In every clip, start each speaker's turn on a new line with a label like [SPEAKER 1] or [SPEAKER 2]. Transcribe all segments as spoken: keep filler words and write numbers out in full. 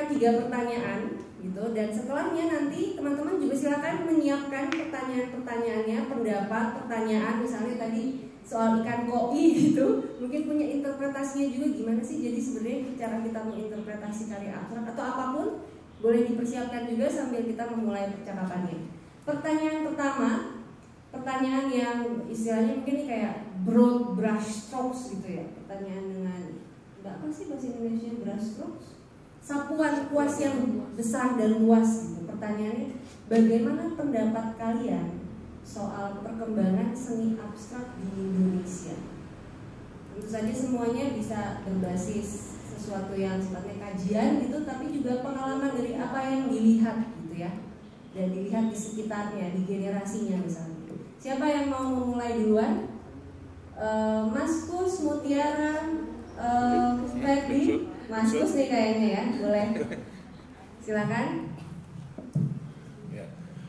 [SPEAKER 1] menyiapkan tiga pertanyaan gitu, dan setelahnya nanti teman-teman juga silakan menyiapkan pertanyaan-pertanyaannya, pendapat, pertanyaan, misalnya tadi soal ikan koi gitu, mungkin punya interpretasinya juga gimana sih. Jadi sebenarnya cara kita menginterpretasi karya abstrak atau apapun boleh dipersiapkan juga sambil kita memulai percakapannya. Pertanyaan pertama, pertanyaan yang istilahnya mungkin kayak broad brush strokes gitu ya, pertanyaan dengan apa sih bahasa Indonesia brush strokes? Sapuan kuas yang besar dan luas gitu. Pertanyaannya, bagaimana pendapat kalian soal perkembangan seni abstrak di Indonesia? Tentu saja semuanya bisa berbasis sesuatu yang sifatnya kajian gitu, tapi juga pengalaman dari apa yang dilihat gitu ya, dan dilihat di sekitarnya, di generasinya misalnya. Siapa yang mau memulai duluan? Uh, Mas Kus, Mutiara, uh, Ferdi, Mas Kus nih kayaknya ya, boleh. Silakan.
[SPEAKER 2] Ya.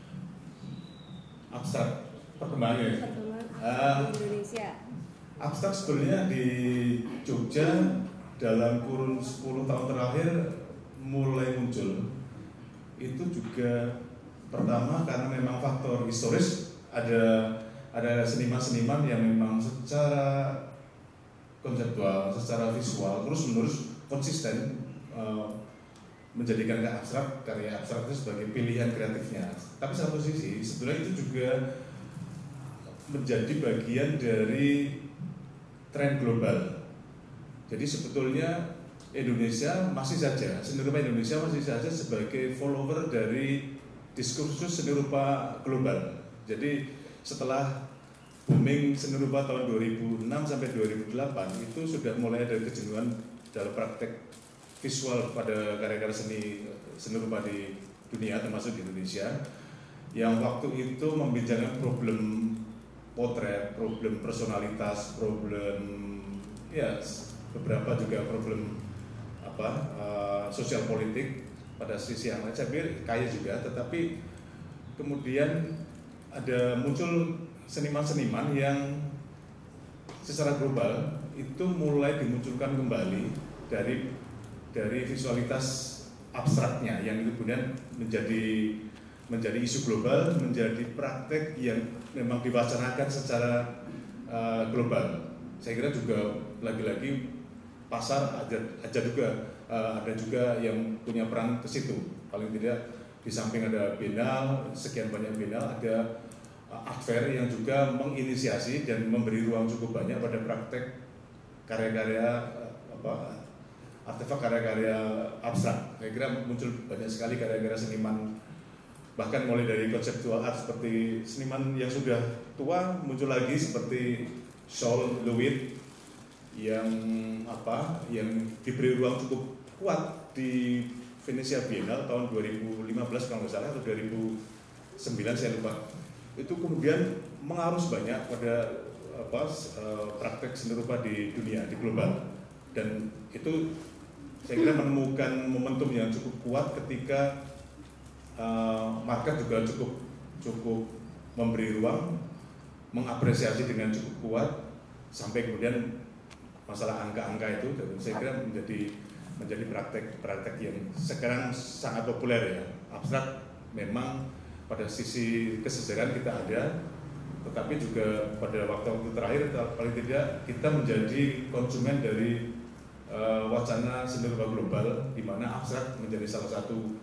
[SPEAKER 2] Abstrak perkembangannya.
[SPEAKER 1] Perkembangan
[SPEAKER 2] uh,
[SPEAKER 1] di Indonesia.
[SPEAKER 2] Abstrak sebenarnya di Jogja dalam kurun sepuluh tahun terakhir mulai muncul. Itu juga pertama karena memang faktor historis, ada ada seniman-seniman yang memang secara konseptual, secara visual terus-menerus konsisten uh, menjadikan karya abstrak, karya abstrak itu sebagai pilihan kreatifnya. Tapi satu sisi sebenarnya itu juga menjadi bagian dari tren global. Jadi sebetulnya Indonesia masih saja, seni rupa Indonesia masih saja sebagai follower dari diskursus seni rupa global. Jadi setelah booming seni rupa tahun dua ribu enam sampai dua ribu delapan itu sudah mulai ada kejenuhan dalam praktek visual pada karya-karya seni seni rupa di dunia termasuk di Indonesia, yang waktu itu membicarakan problem potret, problem personalitas, problem ya beberapa juga problem apa uh, sosial politik pada sisi yang lain. Saya pikir kaya juga, tetapi kemudian ada muncul seniman-seniman yang secara global itu mulai dimunculkan kembali dari dari visualitas abstraknya yang kemudian menjadi menjadi isu global, menjadi praktek yang memang diwacanakan secara uh, global. Saya kira juga lagi-lagi pasar ada, ada juga uh, ada juga yang punya peran ke situ. Paling tidak di samping ada Biennale, sekian banyak Biennale, ada uh, art fair yang juga menginisiasi dan memberi ruang cukup banyak pada praktek karya-karya uh, apa artefak karya-karya abstrak. Saya kira muncul banyak sekali karya-karya seniman, bahkan mulai dari konseptual art seperti seniman yang sudah tua muncul lagi seperti Saul Lewitt yang apa yang diberi ruang cukup kuat di Venezia Biennale tahun dua ribu lima belas kalau nggak salah atau dua ribu sembilan saya lupa. Itu kemudian mengarus banyak pada apa praktek seni rupa di dunia, di global, dan itu saya kira menemukan momentum yang cukup kuat ketika uh, market juga cukup cukup memberi ruang, mengapresiasi dengan cukup kuat sampai kemudian masalah angka-angka itu, dan saya kira menjadi menjadi praktek-praktek yang sekarang sangat populer ya. Abstrak memang pada sisi kesejaraan kita ada, tetapi juga pada waktu-waktu terakhir paling tidak kita menjadi konsumen dari uh, wacana seni rupa global, di mana abstrak menjadi salah satu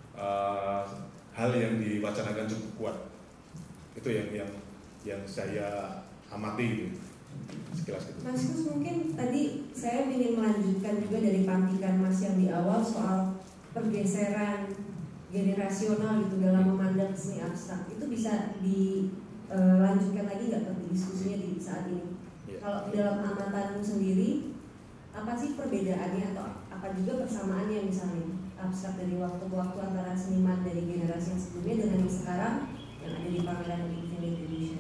[SPEAKER 2] uh, hal yang diwacanakan cukup kuat. Itu yang yang yang saya amati gitu. Sekilas gitu.
[SPEAKER 1] Mas Kus, mungkin tadi saya ingin melanjutkan juga dari pantikan Mas yang di awal soal pergeseran generasional gitu dalam memandang seni abstrak. Itu bisa dilanjutkan uh, lagi nggak ke diskusinya di saat ini? Yeah. Kalau dalam amatanmu sendiri, apa sih perbedaannya atau apa juga persamaannya misalnya abstrak dari waktu ke waktu antara seniman dari generasi yang sebelumnya dengan yang sekarang yang ada di pameran Infinite Edition?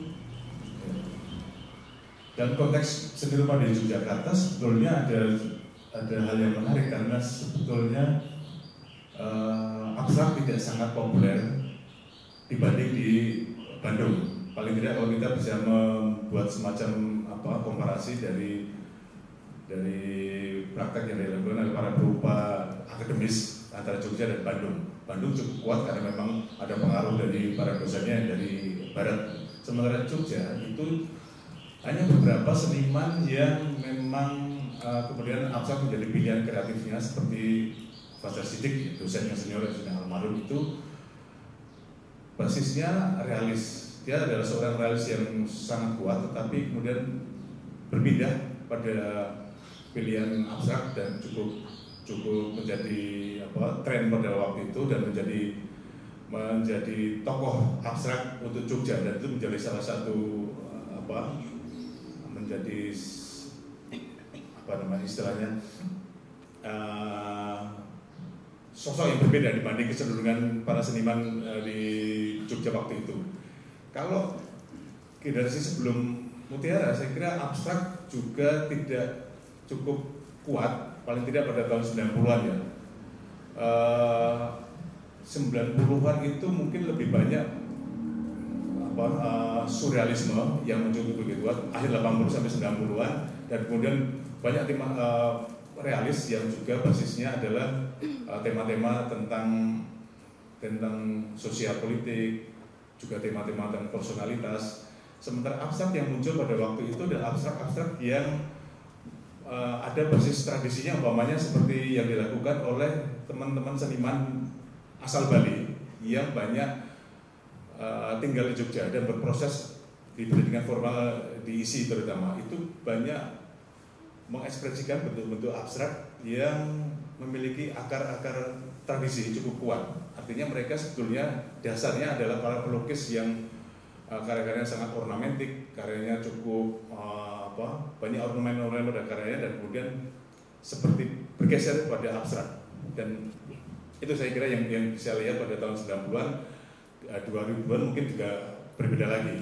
[SPEAKER 2] Dalam konteks seni rupa di Yogyakarta sebetulnya ada ada hal yang menarik karena sebetulnya uh, abstrak tidak sangat populer dibanding di Bandung. Paling tidak kalau kita bisa membuat semacam apa komparasi dari dari praktek yang dilakukan oleh para perupa akademis antara Jogja dan Bandung. Bandung cukup kuat karena memang ada pengaruh dari para dosennya dari barat. Sementara Jogja itu hanya beberapa seniman yang memang uh, kemudian abstrak menjadi pilihan kreatifnya, seperti Fajar Siddiq, dosen yang senior yang sudah almarhum itu basisnya realis. Dia adalah seorang realis yang sangat kuat, tetapi kemudian berpindah pada pilihan abstrak dan cukup cukup menjadi apa tren pada waktu itu dan menjadi menjadi tokoh abstrak untuk Jogja, dan itu menjadi salah satu apa menjadi apa namanya istilahnya uh, sosok yang berbeda dibanding kecenderungan para seniman uh, di Jogja waktu itu. Kalau generasi sebelum Mutiara, saya kira abstrak juga tidak cukup kuat, paling tidak pada tahun sembilan puluhan ya. Uh, sembilan puluhan itu mungkin lebih banyak apa, uh, surrealisme yang muncul begitu kuat, akhir delapan puluh sampai sembilan puluhan, dan kemudian banyak tema uh, realis yang juga basisnya adalah uh, tema-tema tentang tentang sosial politik, juga tema-tema tentang personalitas. Sementara abstrak yang muncul pada waktu itu adalah abstrak-abstrak yang uh, ada basis tradisinya, umpamanya seperti yang dilakukan oleh teman-teman seniman asal Bali yang banyak uh, tinggal di Jogja dan berproses di pendidikan formal di I S I terutama. Itu banyak mengekspresikan bentuk-bentuk abstrak yang memiliki akar-akar tradisi cukup kuat. Artinya mereka sebetulnya dasarnya adalah para pelukis yang uh, karya-karyanya sangat ornamentik, karyanya cukup uh, apa banyak ornamen-ornamen pada karyanya, dan kemudian seperti bergeser pada abstrak. Dan itu saya kira yang, yang bisa lihat pada tahun sembilan puluhan, uh, dua ribuan mungkin juga berbeda lagi.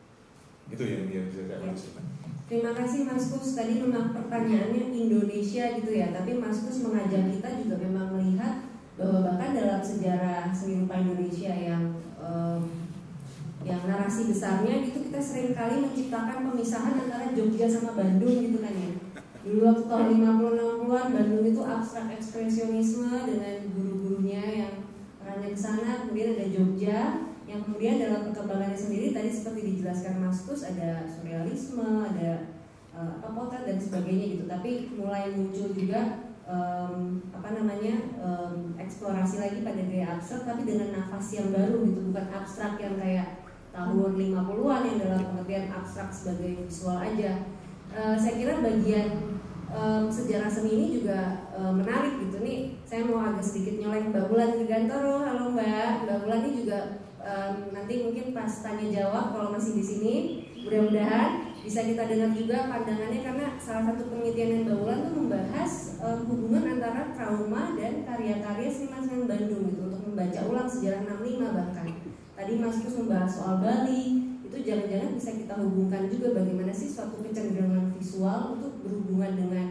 [SPEAKER 2] Itu yang, yang bisa saya maksudkan.
[SPEAKER 1] Terima kasih Mas Kus. Tadi memang pertanyaannya Indonesia gitu ya, tapi Mas Kus mengajak kita juga memang melihat bahwa bahkan dalam sejarah seni rupa Indonesia yang um, yang narasi besarnya gitu, kita sering kali menciptakan pemisahan antara Jogja sama Bandung gitu kan ya. Dulu waktu tahun lima puluh enam puluhan Bandung itu abstrak ekspresionisme dengan guru-gurunya yang perannya ke sana, kemudian ada Jogja yang kemudian dalam perkembangannya sendiri tadi seperti dijelaskan Mas Kus ada surrealisme, ada uh, apa potret dan sebagainya gitu. Tapi mulai muncul juga Um, apa namanya um, eksplorasi lagi pada gaya abstrak, tapi dengan nafas yang baru gitu, bukan abstrak yang kayak tahun lima puluhan yang dalam pengertian abstrak sebagai visual aja. Uh, saya kira bagian um, sejarah seni ini juga um, menarik gitu nih. Saya mau agak sedikit nyolek Mbak Bulan Gigantoro. Halo Mbak, Mbak Bulan ini juga um, nanti mungkin pas tanya jawab kalau masih di sini, mudah-mudahan bisa kita dengar juga pandangannya, karena salah satu penelitian yang Mbak Wulan itu membahas um, hubungan antara trauma dan karya-karya seniman-seniman Bandung gitu, untuk membaca ulang sejarah enam puluh lima bahkan. Tadi Mas Kus membahas soal Bali, itu jangan-jangan bisa kita hubungkan juga bagaimana sih suatu kecenderungan visual untuk berhubungan dengan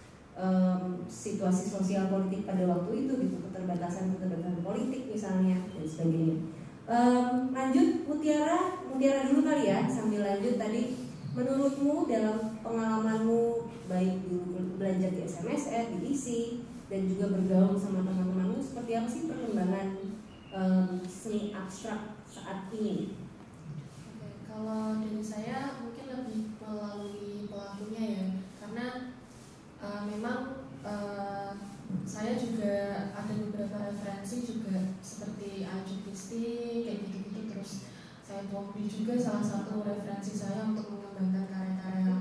[SPEAKER 1] um, situasi sosial politik pada waktu itu gitu, keterbatasan-keterbatasan politik misalnya dan sebagainya. Um, lanjut Mutiara, Mutiara dulu kali ya, sambil lanjut tadi. Menurutmu dalam pengalamanmu baik dulu belajar di S M S N, di I S I, dan juga bergaul sama teman-temanmu, seperti apa sih perkembangan um, seni abstrak saat ini?
[SPEAKER 3] Oke, kalau dari saya mungkin lebih melalui pelakunya ya, karena uh, memang uh, saya juga ada beberapa referensi juga seperti Ajuk Kristi kayak gitu-gitu, terus saya Wongbi juga salah satu referensi saya untuk mengembangkan karya-karya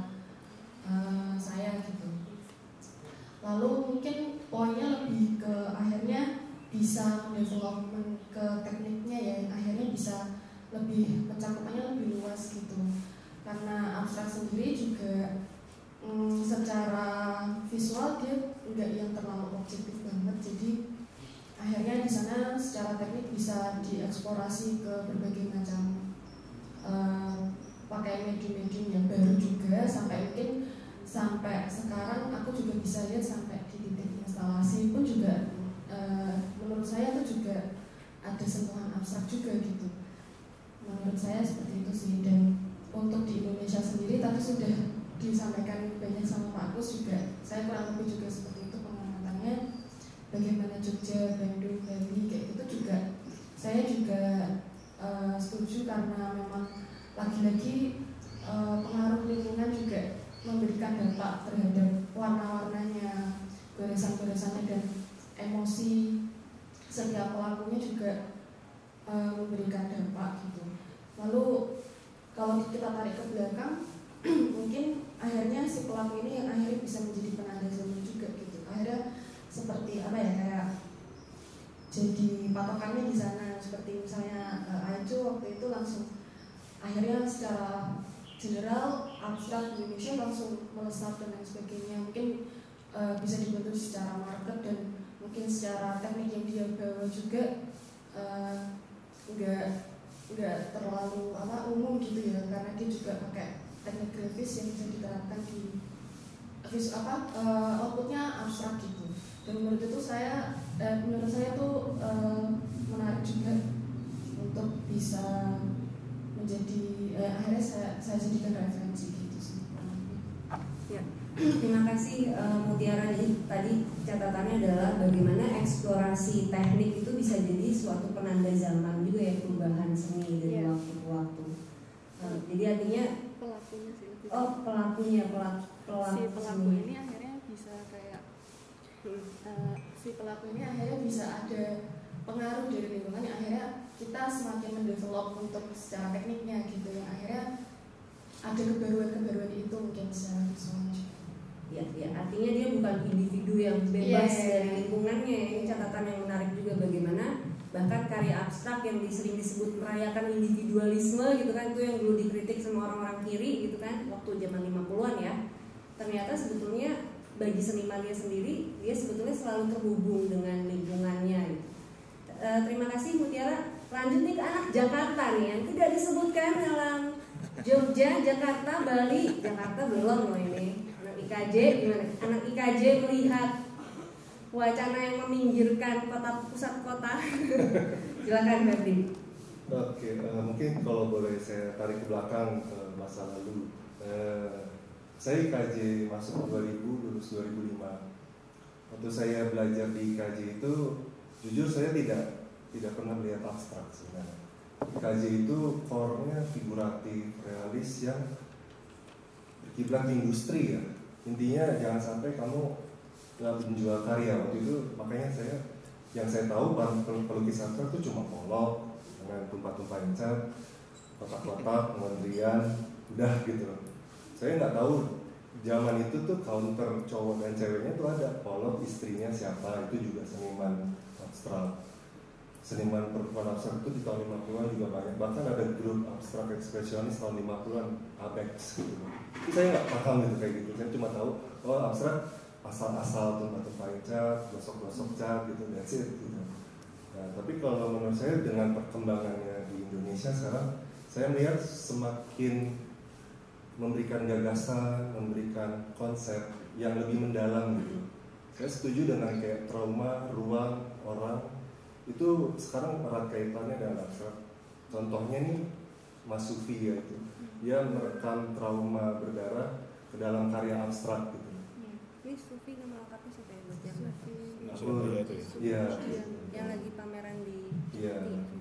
[SPEAKER 3] uh, saya gitu. Lalu mungkin poinnya lebih ke akhirnya bisa development ke tekniknya ya, akhirnya bisa lebih pencakupannya lebih luas gitu. Karena abstrak sendiri juga um, secara visual dia enggak yang terlalu objektif banget, jadi akhirnya di sana secara teknik bisa dieksplorasi ke berbagai macam uh, pakai medium-medium yang baru juga, sampai mungkin sampai sekarang aku juga bisa lihat sampai di titik instalasi pun juga uh, menurut saya itu juga ada sentuhan abstrak juga gitu. Menurut saya seperti itu sih. Dan untuk di Indonesia sendiri tadi sudah disampaikan banyak sama Pak Kus juga, saya kurang lebih juga seperti itu pengamatannya. bagaimana Jogja, Bandung, Bali kayak gitu juga saya juga uh, setuju karena memang lagi-lagi uh, pengaruh lingkungan juga memberikan dampak terhadap warna-warnanya, goresan-goresannya dan emosi setiap pelakunya juga uh, memberikan dampak gitu. Lalu kalau kita tarik ke belakang, mungkin akhirnya si pelaku ini yang akhirnya bisa menjadi penanda zaman juga gitu. Akhirnya seperti apa ya, kayak jadi patokannya di sana. Seperti misalnya uh, Aijo waktu itu langsung akhirnya secara general abstrak Indonesia langsung melesat dan lain sebagainya. Mungkin uh, bisa dibantu secara market dan mungkin secara teknik yang dia bawa juga uh, enggak enggak terlalu apa umum gitu ya, karena dia juga pakai teknik grafis yang bisa diterapkan di vis apa uh, outputnya abstrak gitu. Dan menurut itu saya eh, menurut saya tuh uh, menarik juga untuk bisa menjadi eh, akhirnya saya, saya jadikan referensi gitu sih.
[SPEAKER 1] Ya, terima kasih uh, Mutiara. Jadi tadi catatannya adalah bagaimana eksplorasi teknik itu bisa jadi suatu penanda zaman juga ya, perubahan seni dari
[SPEAKER 4] ya.
[SPEAKER 1] waktu ke waktu. Uh, jadi artinya
[SPEAKER 4] Pelakunya sih.
[SPEAKER 1] oh pelakunya pelaku, pelaku
[SPEAKER 4] si pelaku
[SPEAKER 1] seni.
[SPEAKER 4] ini akhirnya bisa kayak
[SPEAKER 3] Hmm. Uh, si pelaku ini akhirnya bisa ada pengaruh dari lingkungan yang akhirnya kita semakin mendevelop untuk secara tekniknya gitu, yang akhirnya ada kebaruan-kebaruan itu mungkin secara visualnya.
[SPEAKER 1] Ya, ya, artinya dia bukan individu yang bebas
[SPEAKER 3] Yeah.
[SPEAKER 1] dari lingkungannya. Ini catatan yang menarik juga, bagaimana bahkan karya abstrak yang sering disebut merayakan individualisme gitu kan, itu yang dulu dikritik sama orang-orang kiri gitu kan waktu zaman lima puluhan ya. Ternyata sebetulnya bagi senimannya sendiri, dia sebetulnya selalu terhubung dengan lingkungannya gitu. E, terima kasih Mutiara. Lanjut nih ke anak Jakarta nih yang tidak disebutkan dalam Jogja, Jakarta, Bali. Jakarta belum loh ini. Anak I K J gimana? Anak I K J melihat wacana yang meminggirkan kota pusat kota. Silakan Ferdi.
[SPEAKER 5] Oke, uh, mungkin kalau boleh saya tarik ke belakang ke masa lalu. Uh, Saya I K J masuk dua ribu, lulus dua ribu lima. Waktu saya belajar di I K J itu, jujur saya tidak tidak pernah melihat abstrak sebenarnya. I K J itu core-nya figuratif, realis yang berkiblat industri ya. Intinya jangan sampai kamu nggak menjual karya. Waktu itu makanya saya, yang saya tahu pelukis abstrak itu cuma polok dengan tumpah-tumpahan cat, kotak-kotak, kementerian, udah gitu. Saya nggak tahu zaman itu tuh counter cowok dan ceweknya tuh ada polok, istrinya siapa, itu juga seniman abstrak. Seniman perempuan abstrak itu di tahun lima puluhan juga banyak. Bahkan ada grup abstrak ekspresionis tahun lima puluhan, Apex gitu. Itu saya nggak paham gitu kayak gitu. Saya cuma tahu oh abstrak asal-asal tumpah-tumpahin cat, gosok-gosok cat gitu, that's it gitu. Nah, tapi kalau menurut saya dengan perkembangannya di Indonesia sekarang, saya melihat semakin memberikan gagasan, memberikan konsep yang lebih mendalam gitu. Saya setuju dengan kayak trauma, ruang, orang itu sekarang erat kaitannya dengan abstrak. Contohnya nih Mas Sufi ya itu, dia merekam trauma berdarah ke dalam karya abstrak gitu.
[SPEAKER 1] Ini Sufi nama lengkapnya siapa ya buat yang
[SPEAKER 2] Surabaya itu ya.
[SPEAKER 5] Iya.
[SPEAKER 1] yang lagi pameran di
[SPEAKER 5] Iya.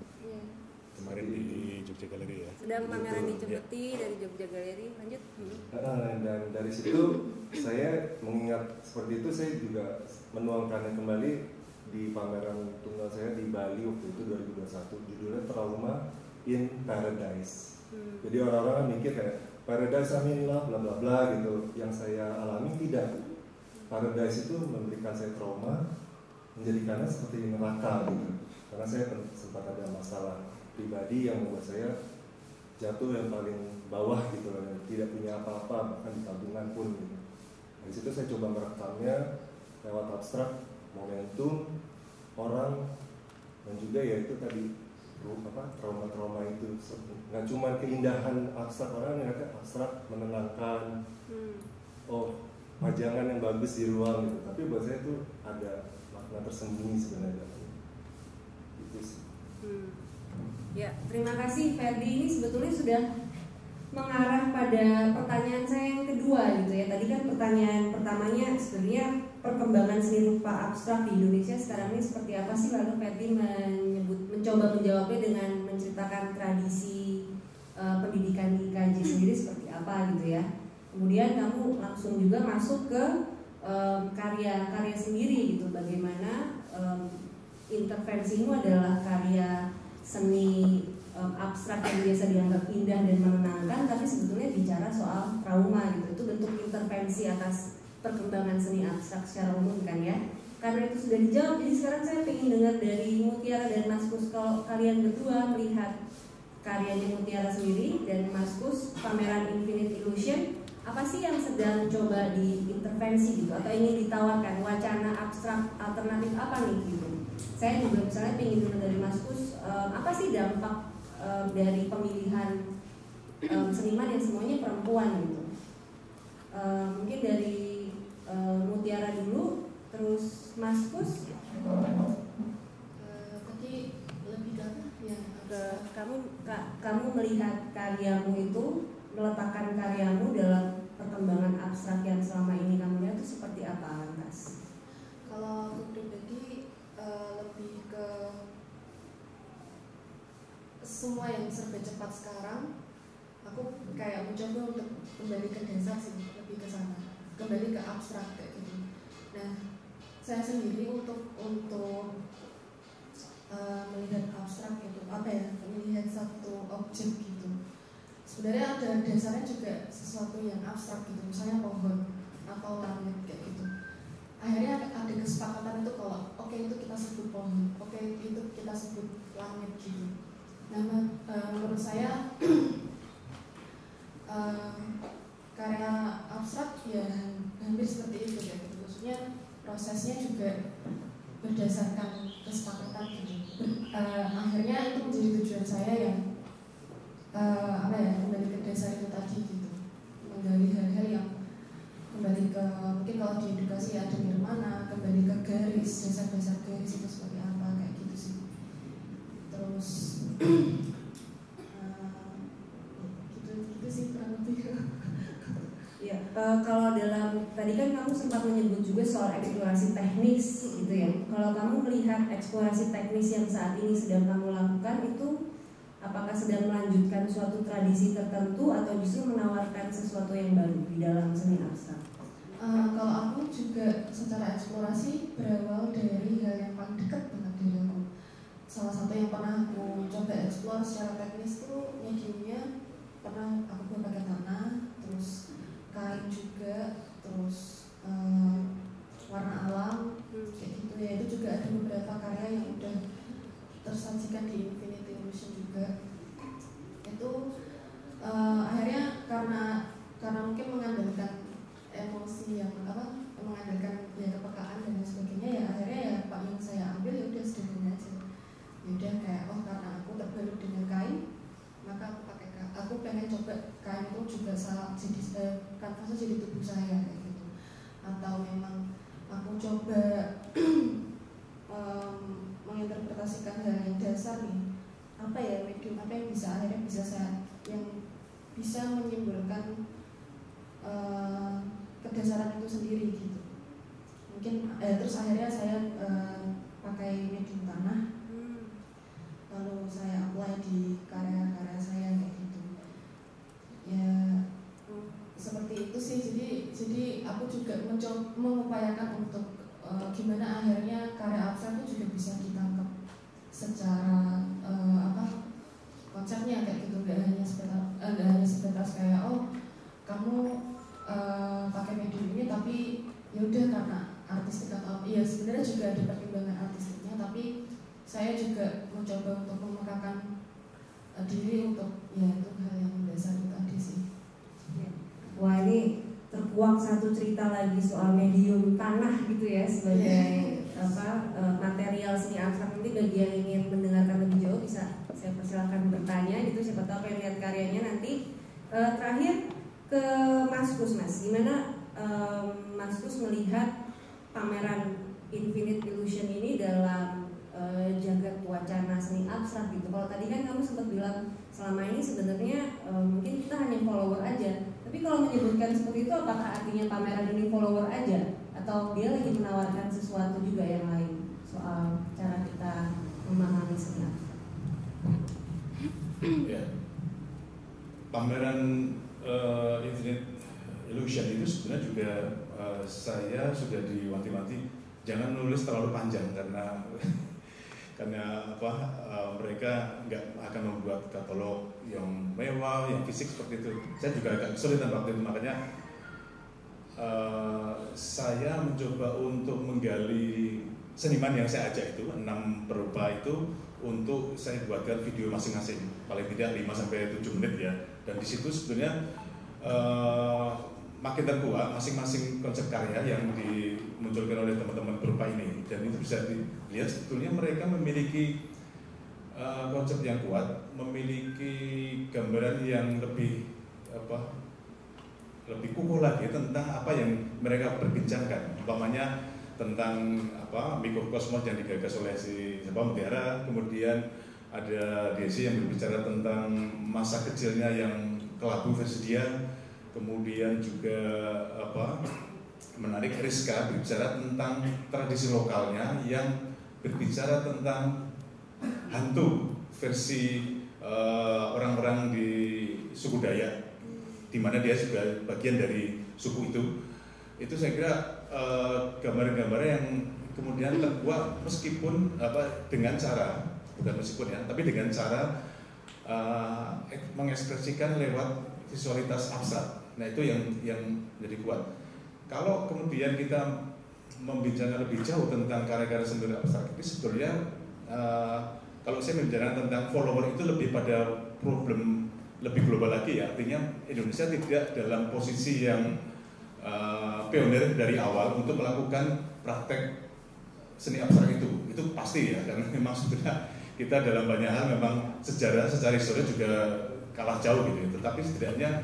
[SPEAKER 2] Kemarin di Jogja Galeri ya.
[SPEAKER 1] sedang pameran di
[SPEAKER 5] Gitu.
[SPEAKER 1] Cempeti dari Jogja Galeri. Lanjut. Hmm.
[SPEAKER 5] Uh, dan dari situ saya mengingat seperti itu, saya juga menuangkannya kembali di pameran tunggal saya di Bali waktu itu dua ribu dua puluh satu, judulnya Trauma in Paradise.
[SPEAKER 1] Hmm.
[SPEAKER 5] Jadi orang-orang kan mikir kayak Paradise amin lah bla bla bla gitu. Yang saya alami tidak. Paradise itu memberikan saya trauma, menjadikannya seperti neraka gitu. Karena saya sempat ada masalah pribadi yang membuat saya jatuh yang paling bawah gitu loh, tidak punya apa-apa, bahkan di tabungan pun gitu. Dari situ saya coba merekamnya lewat abstrak, momentum, orang, dan juga ya itu tadi apa trauma-trauma itu. Nggak cuma keindahan abstrak, orang yang ada abstrak menenangkan,
[SPEAKER 1] Hmm.
[SPEAKER 5] oh pajangan yang bagus di ruang gitu. Tapi buat saya itu ada makna tersembunyi sebenarnya. Itu sih.
[SPEAKER 1] Hmm. Ya, terima kasih Ferdi. Ini sebetulnya sudah mengarah pada pertanyaan saya yang kedua gitu ya. Tadi kan pertanyaan pertamanya sebenarnya perkembangan seni rupa abstrak di Indonesia sekarang ini seperti apa sih? Lalu Fetty menyebut, mencoba menjawabnya dengan menceritakan tradisi uh, pendidikan di I K J sendiri seperti apa gitu ya. Kemudian kamu langsung juga masuk ke um, karya-karya sendiri gitu, bagaimana um, intervensimu adalah karya seni um, abstrak yang biasa dianggap indah dan menenangkan, tapi sebetulnya bicara soal trauma gitu. Itu bentuk intervensi atas perkembangan seni abstrak secara umum kan ya. Karena itu sudah dijawab, jadi sekarang saya ingin dengar dari Mutiara dan Mas Kus, kalau kalian berdua melihat karyanya Mutiara sendiri dan Mas Kus, pameran Infinite Illusion, apa sih yang sedang coba diintervensi gitu, atau ingin ditawarkan wacana abstrak alternatif apa nih gitu. Saya juga misalnya ingin dengar dari Mas Kus, um, apa sih dampak um, dari pemilihan um, seniman yang semuanya perempuan gitu. Um, mungkin dari um, Mutiara dulu, terus Mas Kus.
[SPEAKER 3] Uh, tadi lebih ke ya,
[SPEAKER 1] ke kamu ka, kamu melihat karyamu itu, meletakkan karyamu dalam perkembangan abstrak yang selama ini kamu lihat itu seperti apa lantas?
[SPEAKER 3] Kalau aku pribadi uh, lebih ke semua yang serba cepat sekarang, aku kayak mencoba untuk kembali ke dasar sih, lebih ke sana, kembali ke abstrak kayak gitu. Nah, saya sendiri untuk untuk uh, melihat abstrak itu apa ya, melihat satu objek gitu. Sebenarnya ada dasarnya juga sesuatu yang abstrak gitu, misalnya pohon atau langit kayak gitu. Akhirnya ada kesepakatan itu kalau oke okay, itu kita sebut pohon, oke okay, itu kita sebut langit gitu. Nah, uh, menurut saya uh, karya abstrak ya hampir seperti itu ya gitu. Maksudnya prosesnya juga berdasarkan kesepakatan gitu. Uh, akhirnya itu menjadi tujuan saya yang uh, apa ya, kembali ke dasar itu tadi gitu, menggali hal-hal yang kembali ke, mungkin kalau di edukasi ada nirmana, kembali ke garis, dasar-dasar garis itu seperti apa kayak gitu sih. Terus uh, gitu gitu sih kurang lebih.
[SPEAKER 1] Ya, uh, kalau dalam tadi kan kamu sempat menyebut juga soal eksplorasi teknis gitu ya. Kalau kamu melihat eksplorasi teknis yang saat ini sedang kamu lakukan itu, apakah sedang melanjutkan suatu tradisi tertentu atau justru menawarkan sesuatu yang baru di dalam seni abstrak?
[SPEAKER 3] Uh, kalau aku juga secara eksplorasi berawal dari hal yang paling dekat banget dari aku. Salah satu yang pernah aku coba eksplor secara teknis tuh mediumnya pernah aku buat pakai tanah, terus kain juga, terus uh, warna alam kayak gitu ya. Itu juga ada beberapa karya yang udah tersajikan di Infinite Illusion juga. Itu uh, akhirnya karena karena mungkin mengandalkan emosi yang apa, mengandalkan ya kepekaan dan lain sebagainya, ya akhirnya ya pak yang saya ambil ya udah sederhana aja. Ya udah kayak oh karena aku terbalut dengan kain, maka aku pakai kain. Aku pengen coba kain itu juga salah jadi eh, kanvasnya jadi tubuh saya kayak gitu. Atau memang aku coba um, menginterpretasikan hal yang dasar nih, apa ya medium apa yang bisa akhirnya bisa saya yang bisa menyimbolkan uh, kedasaran itu sendiri gitu. Mungkin eh, terus akhirnya saya uh, pakai medium tanah, lalu saya apply di karya-karya saya kayak gitu. Ya seperti itu sih. Jadi jadi aku juga mencoba mengupayakan untuk uh, gimana akhirnya karya abstrak itu juga bisa ditangkap secara uh, apa konsepnya kayak gitu, nggak hanya sebatas nggak hanya sebatas kayak oh kamu uh, pakai medium ini tapi ya udah karena artistik atau iya, sebenarnya juga ada pertimbangan artistiknya, tapi saya juga mencoba untuk memekakan uh, diri untuk ya itu hal yang dasar itu tadi sih.
[SPEAKER 1] Wah, ini terkuak satu cerita lagi soal medium tanah gitu ya sebagai yeah. apa uh, material seni abstrak. Nanti bagi yang ingin mendengarkan lebih jauh bisa saya persilakan bertanya gitu, siapa tahu pengen lihat karyanya nanti. Uh, terakhir ke Mas Kus, Mas, gimana um, Mas Kus melihat pameran Infinite Illusion ini dalam uh, jagat wacana seni abstrak gitu? Kalau tadi kan kamu sempat bilang selama ini sebenarnya uh, mungkin kita hanya follower aja, tapi kalau menyebutkan seperti itu apakah artinya pameran ini follower aja? atau dia lagi menawarkan sesuatu juga yang lain soal cara kita memahami seni abstrak.
[SPEAKER 2] Ya, pameran uh, Infinite Illusion itu sebenarnya juga uh, saya sudah diwanti-wanti jangan nulis terlalu panjang karena karena apa uh, mereka nggak akan membuat katalog yang mewah, yang fisik seperti itu. Saya juga agak kesulitan waktu itu, makanya uh, saya mencoba untuk menggali seniman yang saya ajak itu enam perupa itu untuk saya buatkan video masing-masing, paling tidak lima sampai tujuh menit ya. Dan di situ sebenarnya uh, makin terkuat masing-masing konsep karya yang dimunculkan oleh teman-teman perupa ini, dan itu bisa dilihat sebetulnya mereka memiliki uh, konsep yang kuat, memiliki gambaran yang lebih apa lebih kukuh lagi tentang apa yang mereka perbincangkan, umpamanya tentang apa mikrokosmos yang digagas oleh si siapa Mutiara, kemudian ada Desi yang berbicara tentang masa kecilnya yang kelabu versi dia, kemudian juga apa menarik Rizka berbicara tentang tradisi lokalnya yang berbicara tentang hantu versi uh, orang-orang di suku Dayak, di mana dia juga bagian dari suku itu. Itu saya kira uh, gambar-gambar yang kemudian terbuat meskipun apa dengan cara bukan meskipun ya, tapi dengan cara uh, mengekspresikan lewat visualitas abstrak. Nah itu yang yang jadi kuat. Kalau kemudian kita membincangkan lebih jauh tentang karya-karya seni abstrak itu sebetulnya uh, kalau saya membicarakan tentang follower itu lebih pada problem lebih global lagi ya. Artinya Indonesia tidak dalam posisi yang uh, pionir dari awal untuk melakukan praktek seni abstrak itu. Itu pasti ya, karena memang sebetulnya kita dalam banyak hal memang sejarah secara historis juga kalah jauh gitu. Tetapi setidaknya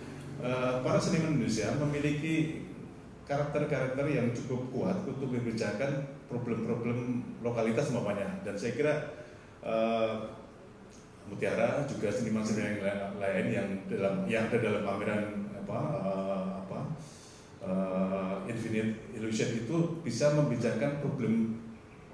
[SPEAKER 2] Uh, para seniman Indonesia memiliki karakter-karakter yang cukup kuat untuk membicarakan problem-problem lokalitas umpamanya, dan saya kira uh, Mutiara juga seniman-seniman yang lain yang dalam yang ada dalam pameran apa uh, apa uh, Infinite Illusion itu bisa membicarakan problem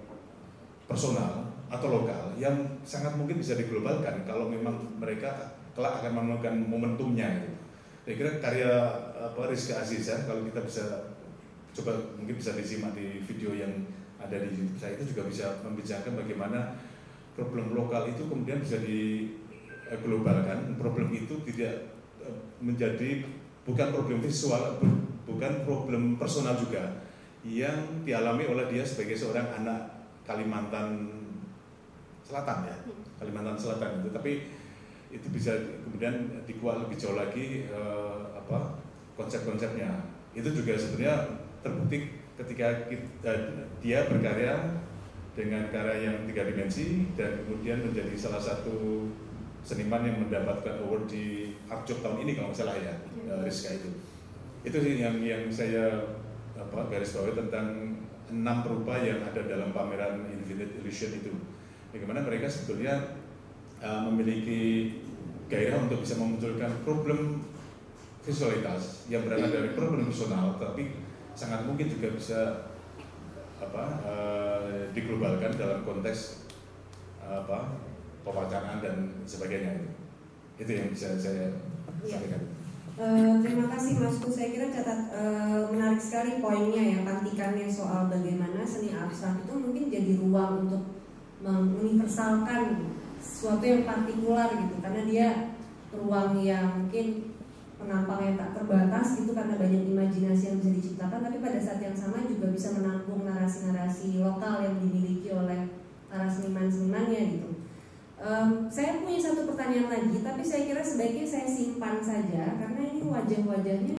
[SPEAKER 2] personal atau lokal yang sangat mungkin bisa diglobalkan kalau memang mereka kelak akan menemukan momentumnya gitu. Saya kira karya apa Rizka Aziza, kalau kita bisa coba mungkin bisa disimak di video yang ada di YouTube saya, itu juga bisa membicarakan bagaimana problem lokal itu kemudian bisa diglobalkan. Problem itu tidak menjadi bukan problem visual, bukan problem personal juga yang dialami oleh dia sebagai seorang anak Kalimantan Selatan ya, Kalimantan Selatan itu, tapi itu bisa kemudian dikuat lebih jauh lagi eh, apa konsep-konsepnya. Itu juga sebenarnya terbukti ketika kita, dia berkarya dengan karya yang tiga dimensi dan kemudian menjadi salah satu seniman yang mendapatkan award di Art Job tahun ini kalau nggak salah ya, ya. Rizka itu. Itu sih yang yang saya apa garis bawahi tentang enam perupa yang ada dalam pameran Infinite Illusion itu. Bagaimana mereka sebetulnya Uh, memiliki gairah untuk bisa memunculkan problem visualitas yang berangkat dari problem personal, tapi sangat mungkin juga bisa apa uh, diglobalkan dalam konteks uh, apa pewacanaan dan sebagainya. Itu, itu yang bisa saya sampaikan.
[SPEAKER 1] Uh, terima kasih Mas Ku. Saya kira catat uh, menarik sekali poinnya ya, pantikannya soal bagaimana seni abstrak itu mungkin jadi ruang untuk menguniversalkan sesuatu yang partikular gitu, karena dia ruang yang mungkin penampangnya tak terbatas gitu karena banyak imajinasi yang bisa diciptakan, tapi pada saat yang sama juga bisa menampung narasi-narasi lokal yang dimiliki oleh para seniman-senimannya gitu. Um, saya punya satu pertanyaan lagi, tapi saya kira sebaiknya saya simpan saja karena ini wajah-wajahnya